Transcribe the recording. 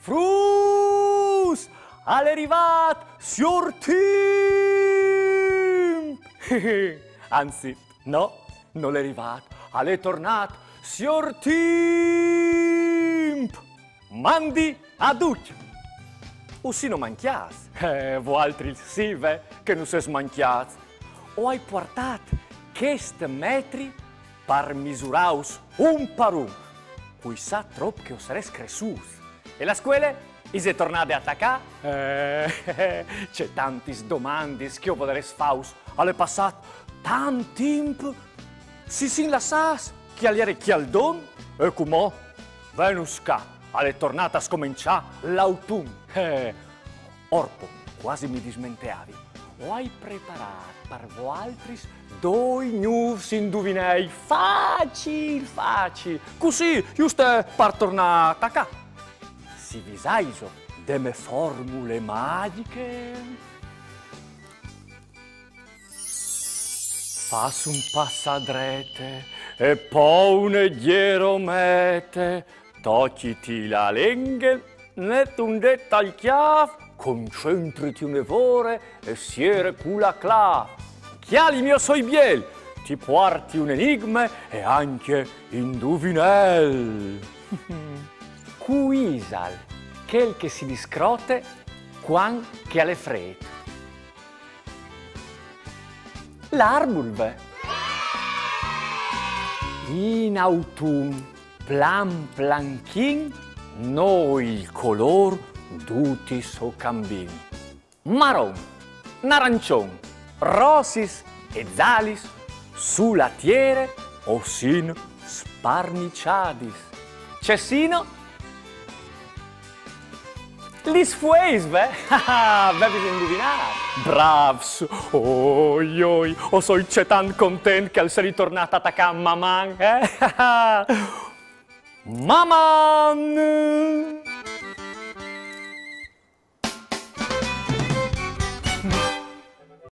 Frus! È arrivato sur tempo! Anzi, no, non è arrivato, è tornato sur tempo! Mandi a duccia! O si non manchias, voi altri sì, che non si smanchias. O hai portato questi metri per misuraus un per un. Cui sa troppo che sarei cresciuto. E la scuola? Is tornate a attaccare? C'è tanti domande che io vorrei fare. È passato tanto tempo. Si sin lascias che all'ere chi al don? E come? Venus ca. È tornata a scominciare l'autunno. Orpo, quasi mi dismenteavi. O hai preparato per voi altri due news indovinei facili. Così, giusto per tornare a attaccare. Si vi saiso delle formule magiche. Fas un passadrete e poi un leggero mete. Tocciti la lingua, net un dettaglio chiave, concentrati un'evore e siere cula clav. Chiali mio soi biel, ti porti un enigma e anche indovinel. Cuisal, quel che si discrote quan che alle fredde. L'arbulve. In autunno, plan planchin, noi il color tutti so cambin. Marron, narancion, rosis e zalis, sulatiere o sin sparniciadis. Cessino? Lis fueis, Bevis indovinare. Bravs! Oi, o so tan content che sei ritornata a attaccare Maman, Maman!